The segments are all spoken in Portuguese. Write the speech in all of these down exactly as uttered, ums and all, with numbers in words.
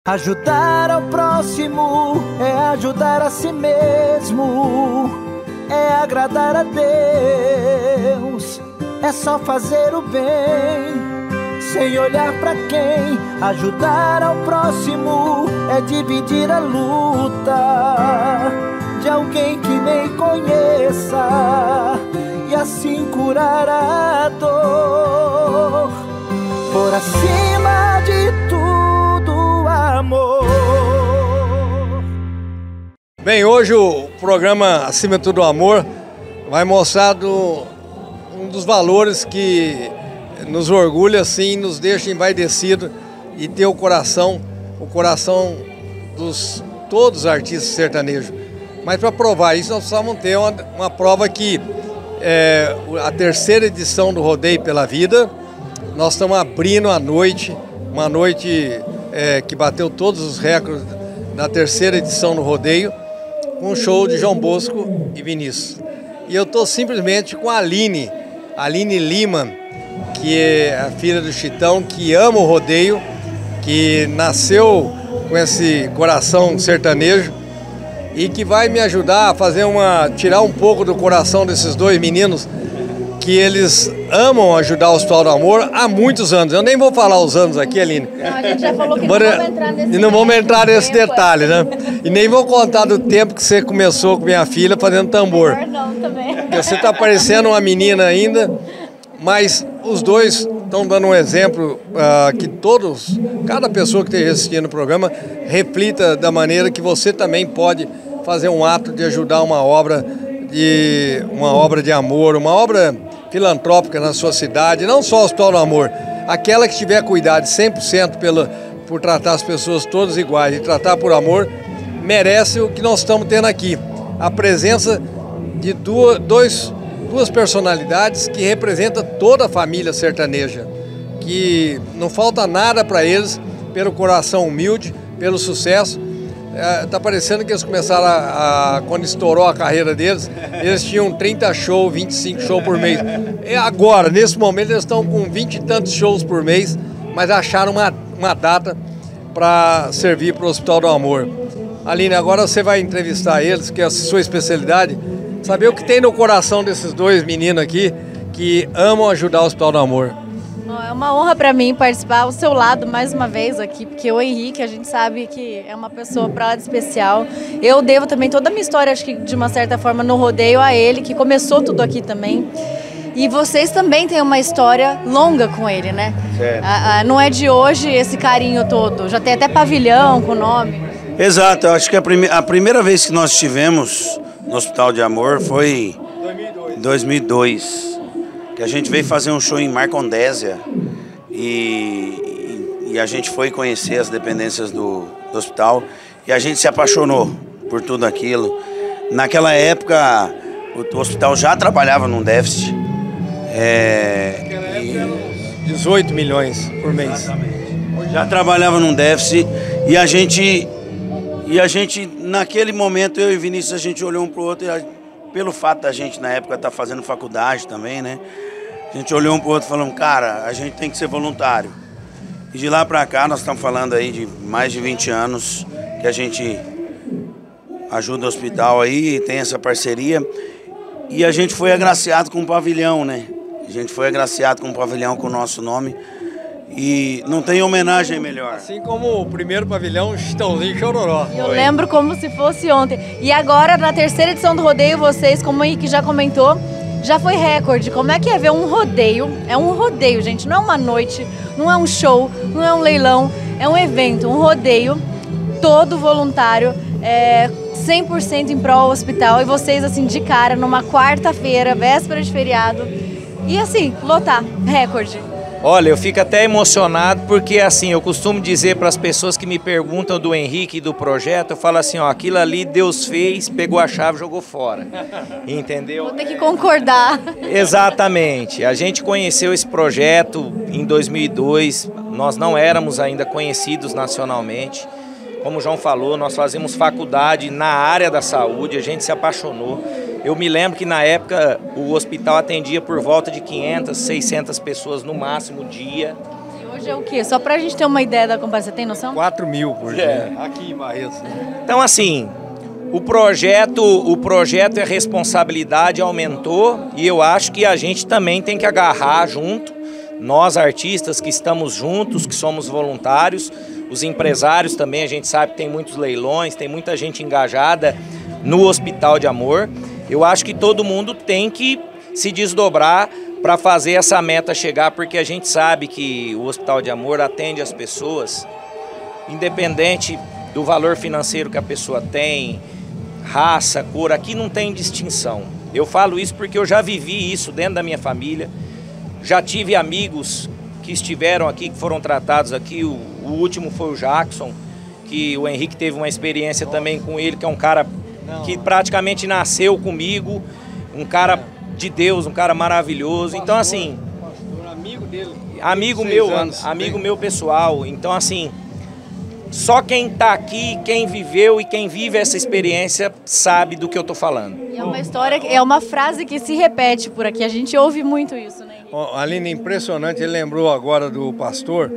Ajudar ao próximo é ajudar a si mesmo, é agradar a Deus, é só fazer o bem, sem olhar pra quem. Ajudar ao próximo é dividir a luta de alguém que nem conheça e assim curar a dor. Por acima de tudo, amor. Bem, hoje o programa Acima de Tudo Amor vai mostrar do, um dos valores que nos orgulha, assim, nos deixa envaidecido e ter o coração, o coração dos todos os artistas sertanejos. Mas para provar isso, nós precisamos ter uma, uma prova que é a terceira edição do Rodeio pela Vida. Nós estamos abrindo a noite, uma noite é, que bateu todos os recordes da terceira edição do Rodeio, com um show de João Bosco e Vinícius. E eu estou simplesmente com a Aline, Aline Lima, que é a filha do Chitão, que ama o rodeio, que nasceu com esse coração sertanejo e que vai me ajudar a fazer uma, tirar um pouco do coração desses dois meninos, que eles amam ajudar o Hospital do Amor há muitos anos. Eu nem vou falar os anos aqui, Aline. Não, a gente já falou que não vamos entrar nesse E não vamos entrar nesse detalhe, né? E nem vou contar do tempo que você começou com minha filha fazendo tambor. Não, também. Você está parecendo uma menina ainda, mas os dois estão dando um exemplo uh, que todos, cada pessoa que esteja assistindo o programa, reflita da maneira que você também pode fazer um ato de ajudar uma obra de, uma obra de amor, uma obra filantrópica na sua cidade, não só o Hospital do Amor, aquela que tiver cuidado cem por cento pela, por tratar as pessoas todas iguais e tratar por amor, merece o que nós estamos tendo aqui, a presença de duas, dois, duas personalidades que representam toda a família sertaneja, que não falta nada para eles, pelo coração humilde, pelo sucesso. Está é, parecendo que eles começaram a, a, quando estourou a carreira deles, eles tinham trinta shows, vinte e cinco shows por mês. E agora, nesse momento, eles estão com vinte e tantos shows por mês, mas acharam uma, uma data para servir para o Hospital do Amor. Aline, agora você vai entrevistar eles, que é a sua especialidade, saber o que tem no coração desses dois meninos aqui que amam ajudar o Hospital do Amor. É uma honra para mim participar ao seu lado mais uma vez aqui, porque o Henrique, a gente sabe que é uma pessoa para lá de especial. Eu devo também toda a minha história, acho que de uma certa forma, no rodeio a ele, que começou tudo aqui também. E vocês também têm uma história longa com ele, né? A, a, não é de hoje esse carinho todo, já tem até pavilhão com o nome. Exato, eu acho que a, prime a primeira vez que nós estivemos no Hospital de Amor foi em dois mil e dois. Que a gente veio fazer um show em Marcondésia e, e, e a gente foi conhecer as dependências do, do hospital e a gente se apaixonou por tudo aquilo. Naquela época, o, o hospital já trabalhava num déficit. É, Naquela época eram dezoito milhões por mês. Exatamente. Já trabalhava num déficit e a gente, e a gente, naquele momento, eu e Vinícius, a gente olhou um pro outro e a, pelo fato da gente, na época, estar tá fazendo faculdade também, né? A gente olhou um pro outro e falou, cara, a gente tem que ser voluntário. E de lá pra cá, nós estamos falando aí de mais de vinte anos que a gente ajuda o hospital aí e tem essa parceria. E a gente foi agraciado com um pavilhão, né? A gente foi agraciado com um pavilhão com o nosso nome. E não tem homenagem melhor. Assim como o primeiro pavilhão, Chitãozinho Chororó. Eu Foi. lembro como se fosse ontem. E agora, na terceira edição do rodeio, vocês, como o Henrique já comentou, já foi recorde. Como é que é ver um rodeio? É um rodeio, gente. Não é uma noite, não é um show, não é um leilão. É um evento, um rodeio, todo voluntário, é, cem por cento em prol ao hospital. E vocês, assim, de cara, numa quarta-feira, véspera de feriado. E assim, lotar, recorde. Olha, eu fico até emocionado porque, assim, eu costumo dizer para as pessoas que me perguntam do Henrique e do projeto, eu falo assim, ó, aquilo ali Deus fez, pegou a chave e jogou fora, entendeu? Vou ter que concordar. Exatamente. A gente conheceu esse projeto em dois mil e dois, nós não éramos ainda conhecidos nacionalmente. Como o João falou, nós fazemos faculdade na área da saúde, a gente se apaixonou. Eu me lembro que na época o hospital atendia por volta de quinhentas, seiscentas pessoas no máximo dia. Hoje é o quê? Só pra gente ter uma ideia da comparação, você tem noção? quatro mil por dia, É. aqui em Barretos. Então, assim, o projeto, o projeto e a responsabilidade aumentou e eu acho que a gente também tem que agarrar junto, nós artistas que estamos juntos, que somos voluntários, os empresários também, a gente sabe que tem muitos leilões, tem muita gente engajada no Hospital de Amor. Eu acho que todo mundo tem que se desdobrar para fazer essa meta chegar, porque a gente sabe que o Hospital de Amor atende as pessoas, independente do valor financeiro que a pessoa tem, raça, cor, aqui não tem distinção. Eu falo isso porque eu já vivi isso dentro da minha família, já tive amigos que estiveram aqui, que foram tratados aqui, o, o último foi o Jackson, que o Henrique teve uma experiência também com ele, que é um cara que praticamente nasceu comigo, um cara de Deus, um cara maravilhoso. Então, assim, amigo dele, amigo meu, amigo meu pessoal. Então, assim, só quem tá aqui, quem viveu e quem vive essa experiência sabe do que eu tô falando. E é uma história, é uma frase que se repete por aqui, a gente ouve muito isso, né? Oh, Aline, impressionante, ele lembrou agora do pastor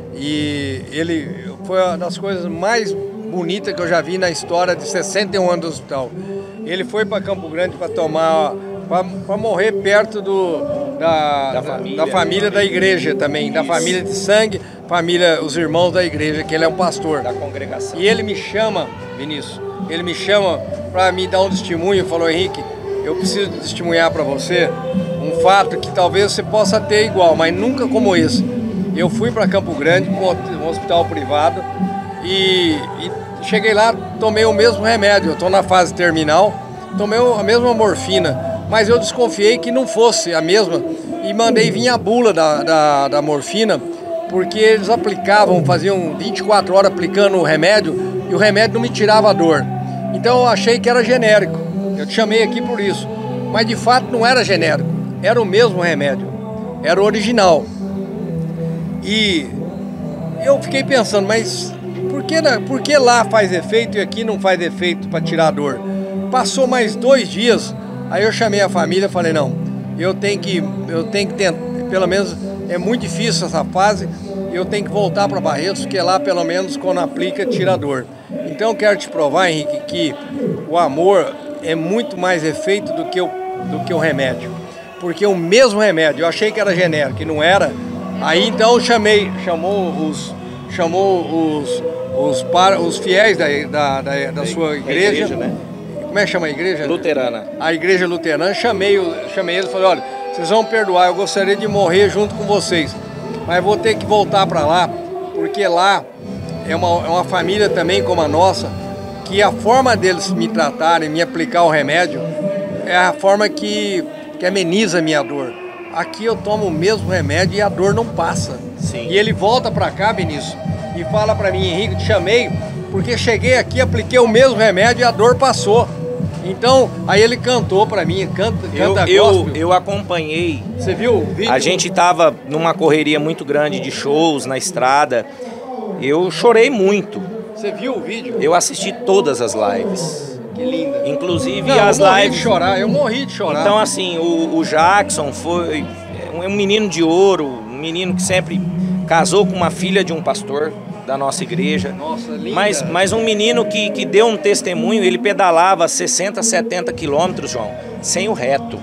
e ele foi uma das coisas mais bonitas que eu já vi na história de sessenta e um anos do hospital. Ele foi para Campo Grande para tomar, para morrer perto do, da, Da da, família. da família da igreja também, da Isso. família de sangue, família, os irmãos da igreja, que ele é um pastor. Da congregação. E ele me chama, Vinícius, ele me chama para me dar um testemunho, falou: Henrique, eu preciso testemunhar para você um fato que talvez você possa ter igual, mas nunca como esse. Eu fui para Campo Grande, um hospital privado, e, e cheguei lá, tomei o mesmo remédio, eu estou na fase terminal, tomei a mesma morfina, mas eu desconfiei que não fosse a mesma e mandei vir a bula da, da, da morfina, porque eles aplicavam, faziam vinte e quatro horas aplicando o remédio e o remédio não me tirava a dor. Então eu achei que era genérico, eu te chamei aqui por isso, mas de fato não era genérico, era o mesmo remédio, era o original. E eu fiquei pensando, mas por que, por que lá faz efeito e aqui não faz efeito para tirar a dor? Passou mais dois dias, aí eu chamei a família e falei: não, eu tenho que, eu tenho que tentar, pelo menos é muito difícil essa fase, eu tenho que voltar para Barretos, porque lá pelo menos quando aplica tira a dor. Então eu quero te provar, Henrique, que o amor é muito mais efeito do que o, do que o remédio. Porque o mesmo remédio, eu achei que era genérico e não era. Aí então chamei, chamou os, chamou os, os, para, os fiéis da, da, da, da sua igreja. igreja, né? Como é que chama a igreja? Luterana. A igreja luterana, chamei, chamei eles e falei: olha, vocês vão perdoar, eu gostaria de morrer junto com vocês, mas vou ter que voltar para lá, porque lá é uma, é uma família também como a nossa, que a forma deles me tratarem, me aplicar o remédio, é a forma que, que ameniza a minha dor. Aqui eu tomo o mesmo remédio e a dor não passa. Sim. E ele volta para cá, Vinícius, e fala para mim: Henrique, te chamei porque cheguei aqui, apliquei o mesmo remédio e a dor passou. Então, aí ele cantou para mim, canta, canta eu, gospel. eu, eu acompanhei. Você viu o vídeo? A gente estava numa correria muito grande de shows na estrada. Eu chorei muito. Você viu o vídeo? Eu assisti todas as lives. Que linda. Inclusive Não, as eu morri lives. de chorar, eu morri de chorar. Então, assim, o, o Jackson foi um menino de ouro, um menino que sempre casou com uma filha de um pastor da nossa igreja. Nossa, linda. Mas, mas um menino que, que deu um testemunho, ele pedalava sessenta, setenta quilômetros, João, sem o reto.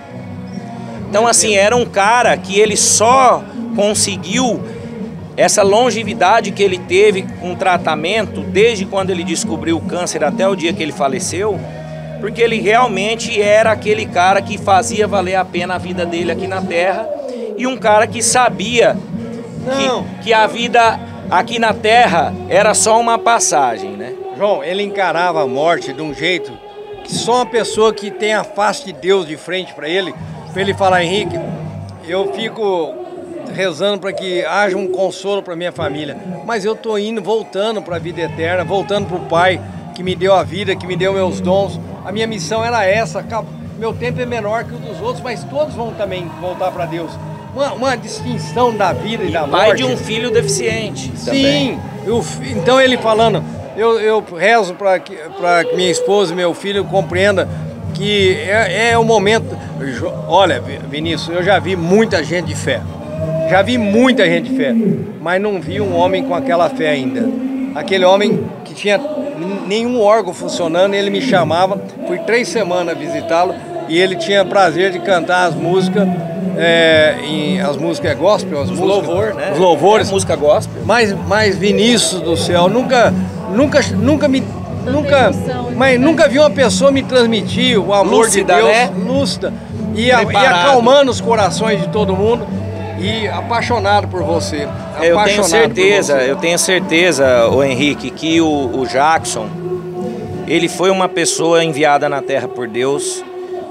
Então, assim, era um cara que ele só conseguiu essa longevidade que ele teve com tratamento, desde quando ele descobriu o câncer até o dia que ele faleceu, porque ele realmente era aquele cara que fazia valer a pena a vida dele aqui na Terra, e um cara que sabia que, que a vida aqui na Terra era só uma passagem, né? João, ele encarava a morte de um jeito que só uma pessoa que tem a face de Deus de frente para ele, para ele falar: Henrique, eu fico rezando para que haja um consolo para minha família, mas eu tô indo, voltando para a vida eterna, voltando para o Pai que me deu a vida, que me deu meus dons. A minha missão era essa. Meu tempo é menor que o dos outros, mas todos vão também voltar para Deus. Uma, uma distinção da vida e, e da morte. Pai de um filho deficiente. Sim, também. Eu, então ele falando, eu, eu rezo para que, para que minha esposa e meu filho compreendam que é, é o momento. Olha, Vinícius, eu já vi muita gente de fé, Já vi muita gente de fé, mas não vi um homem com aquela fé ainda. Aquele homem que tinha nenhum órgão funcionando, ele me chamava, fui três semanas visitá-lo e ele tinha prazer de cantar as músicas, é, em, as músicas gospel, as Os músicas, louvor, né? Os louvores. É música gospel. Mas, mas Vinícius do céu, nunca, nunca, nunca me, nunca, mas nunca vi uma pessoa me transmitir o amor Lúcida, de Deus, né? lúcida, e, a, e acalmando os corações de todo mundo. E apaixonado por você. Eu Apaixonado tenho certeza, por você. eu tenho certeza, o Henrique, que o, o Jackson, ele foi uma pessoa enviada na Terra por Deus.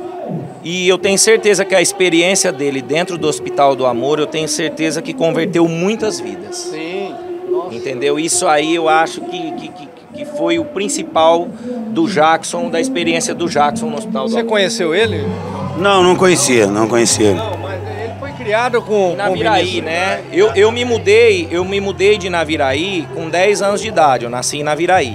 E eu tenho certeza que a experiência dele dentro do Hospital do Amor, eu tenho certeza que converteu muitas vidas. Sim. Nossa. Entendeu? Isso aí eu acho que, que, que, que foi o principal do Jackson, da experiência do Jackson no Hospital do Você Amor. conheceu ele? Não, não conhecia, não conhecia. Não, mas ele foi criado com... Naviraí, com Vinícius, né? Eu, eu me mudei, eu me mudei de Naviraí com dez anos de idade, eu nasci em Naviraí.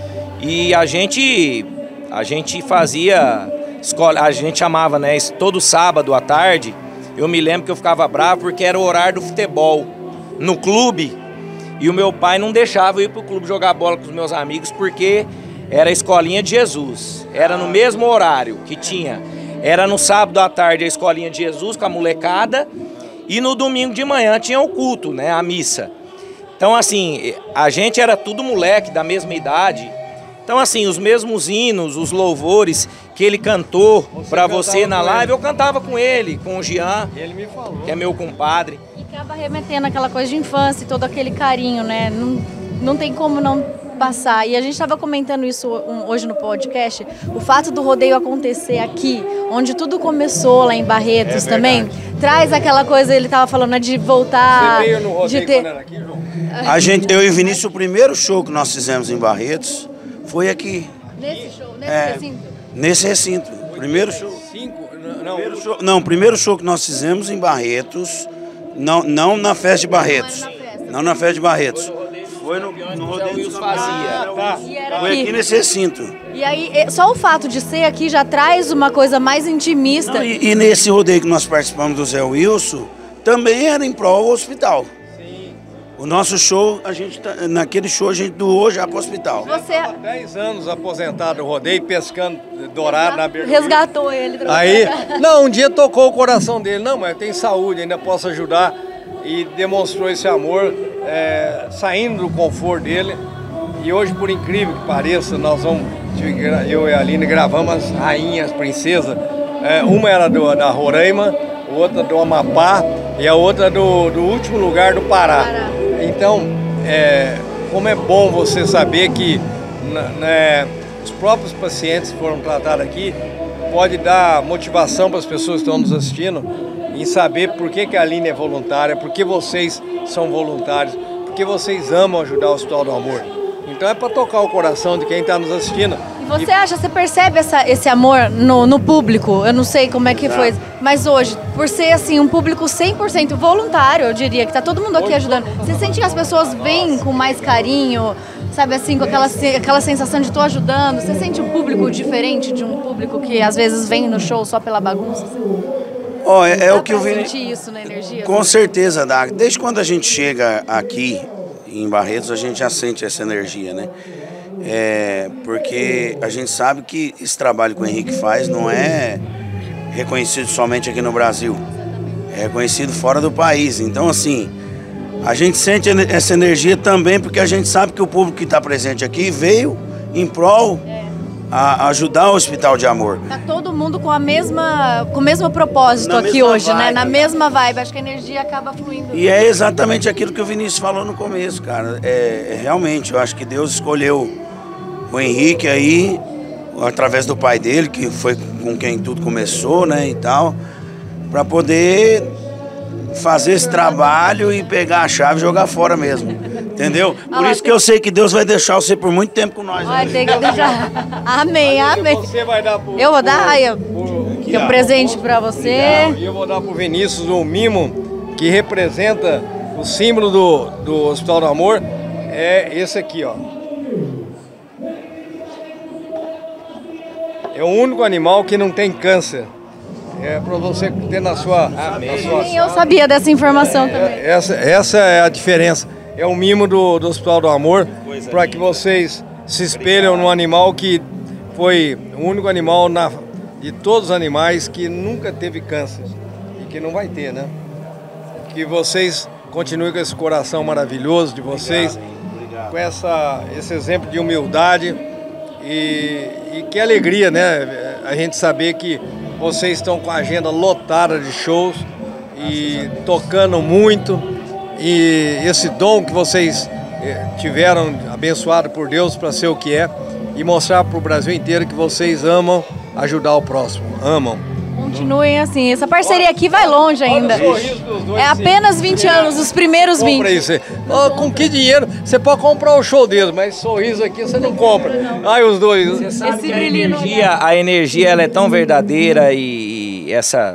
E a gente, a gente fazia escola, a gente chamava, né, todo sábado à tarde. Eu me lembro que eu ficava bravo porque era o horário do futebol no clube e o meu pai não deixava eu ir pro clube jogar bola com os meus amigos porque era a escolinha de Jesus. Era no mesmo horário que tinha. Era no sábado à tarde a escolinha de Jesus com a molecada e no domingo de manhã tinha o culto, né, a missa. Então assim, a gente era tudo moleque da mesma idade. Então assim, os mesmos hinos, os louvores que ele cantou para você na live, eu cantava com ele, com o Jean, Ele me falou. que é meu compadre. E acaba remetendo aquela coisa de infância, todo aquele carinho, né? Não, não tem como não passar. E a gente estava comentando isso hoje no podcast, o fato do rodeio acontecer aqui, onde tudo começou lá em Barretos É também, traz aquela coisa, ele estava falando, né, de voltar... Você veio no rodeio de ter... quando era aqui, João? A gente, eu e Vinícius, o primeiro show que nós fizemos em Barretos foi aqui, Nesse show, nesse É. recinto? nesse recinto. Primeiro show. Cinco? Não, Primeiro show, não, o primeiro show que nós fizemos em Barretos, não, não na festa de Barretos. Não é na festa. Não na festa de Barretos. Foi no, no rodeio Wilson de fazia. tá. E era Foi aqui aqui. nesse recinto. E aí, e- só o fato de ser aqui já traz uma coisa mais intimista. Não, e, e nesse rodeio que nós participamos do Zé Wilson, também era em prol do hospital. O nosso show, a gente tá- naquele show a gente doou já para o hospital. Você Há dez anos aposentado no rodeio, pescando dourado na beira do rio. resgatou ele. trouxe Aí, pra cá. não, um dia tocou o coração dele. Não, mas tem saúde, ainda posso ajudar. E demonstrou esse amor, é, saindo do conforto dele. E hoje, por incrível que pareça, nós vamos, eu e a Aline gravamos as rainhas, princesas. É, uma era do, da Roraima, outra do Amapá e a outra do, do último lugar do Pará. Pará. Então, é, como é bom você saber que na- né, os próprios pacientes que foram tratados aqui pode dar motivação para as pessoas que estão nos assistindo em saber por que, que a Aline é voluntária, por que vocês são voluntários, porque vocês amam ajudar o Hospital do Amor. Então é para tocar o coração de quem está nos assistindo. E você acha, você percebe essa, esse amor no, no público? Eu não sei como é que foi, mas hoje, por ser assim um público cem por cento voluntário, eu diria, que tá todo mundo aqui ajudando, você sente que as pessoas vêm com mais carinho, sabe assim, com aquela, se- aquela sensação de tô ajudando? Você sente um público diferente de um público que às vezes vem no show só pela bagunça? Assim? Ó, é, é Dá o que pra o Vini... sentir isso na energia? Com certeza dá. Desde quando a gente chega aqui em Barretos, a gente já sente essa energia, né? É, porque a gente sabe que esse trabalho que o Henrique faz não é reconhecido somente aqui no Brasil, é reconhecido fora do país. Então, assim, a gente sente essa energia também porque a gente sabe que o público que está presente aqui veio em prol a ajudar o Hospital de Amor. Tá todo mundo com a mesma, com o mesmo propósito Na aqui mesma hoje, né? vibe. Na mesma vibe. Acho que a energia acaba fluindo. E é exatamente aquilo que o Vinícius falou no começo, cara. É, é realmente, eu acho que Deus escolheu o Henrique aí, através do pai dele, que foi com quem tudo começou, né, e tal, para poder fazer esse trabalho e pegar a chave e jogar fora mesmo, entendeu? Por Ah, isso que eu sei que Deus vai deixar você por muito tempo com nós. Ai, né? tem que deixar. Amém, amém. Você vai dar pro, Eu vou dar, ai, eu- pro- tem um presente pra você. E eu vou dar pro Vinícius um mimo que representa o símbolo do, do Hospital do Amor. É esse aqui, ó. É o único animal que não tem câncer. É para você ter na sua, na sua Nem eu sabia dessa informação também. essa, essa é a diferença. É o mimo do, do Hospital do Amor, para que vocês se espelham num animal que foi o único animal na, de todos os animais que nunca teve câncer e que não vai ter, né? Que vocês continuem com esse coração maravilhoso de vocês, obrigado, obrigado. Com essa, esse exemplo de humildade e, e que alegria, né? A gente saber que vocês estão com a agenda lotada de shows e tocando muito. E esse dom que vocês tiveram, abençoado por Deus para ser o que é, e mostrar para o Brasil inteiro que vocês amam ajudar o próximo, amam. Continuem assim, essa parceria aqui vai longe ainda. É apenas vinte anos, os primeiros vinte. Compra isso. Oh, com que dinheiro? Você pode comprar o show deles, mas sorriso aqui você não compra. Ai, os dois. Você sabe Esse que a energia, a energia ela é tão verdadeira e essa,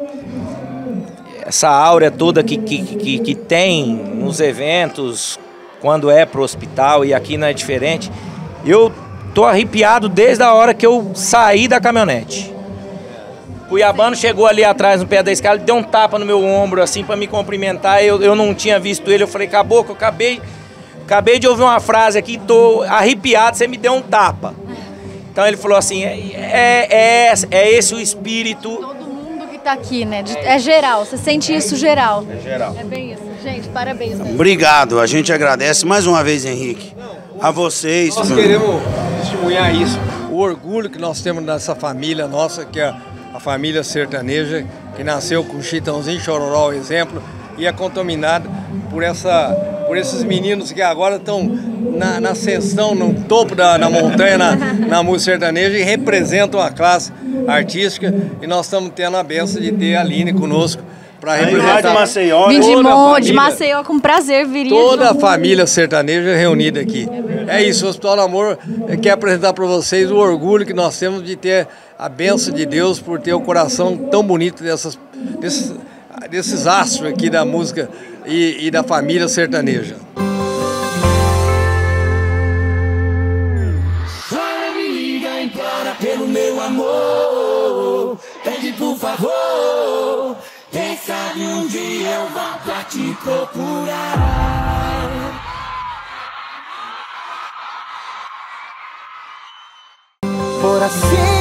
essa áurea toda que, que, que, que tem nos eventos, quando é pro hospital, e aqui não é diferente. Eu tô arrepiado desde a hora que eu saí da caminhonete. Cuiabano chegou ali atrás no pé da escada, deu um tapa no meu ombro assim para me cumprimentar. Eu, eu não tinha visto ele, eu falei, caboclo, eu acabei, acabei de ouvir uma frase aqui, tô arrepiado, você me deu um tapa. Então ele falou assim, é, é, é, é esse o espírito. Todo mundo que tá aqui, né? De, é geral, você sente isso geral. É geral. É bem isso. Gente, parabéns. Mesmo. Obrigado, a gente agradece mais uma vez, Henrique. A vocês. Nós queremos testemunhar isso, o orgulho que nós temos nessa família nossa, que é a família sertaneja, que nasceu com Chitãozinho Chororó, exemplo, e é contaminada por, essa, por esses meninos que agora estão na, na ascensão, no topo da na montanha, na, na música sertaneja, e representam a classe artística, e nós estamos tendo a benção de ter a Aline conosco para representar de Maceió, Vim de, toda Mon, a de família, Maceió, com prazer, viria. toda a família sertaneja reunida aqui. É isso, o Hospital do Amor quer apresentar para vocês o orgulho que nós temos de ter a bênção de Deus por ter o coração tão bonito dessas, desses, desses astros aqui da música e, e da família sertaneja. Chora, me liga, implora pelo meu amor, pede por favor, quem sabe um dia eu vou pra te procurar. Por assim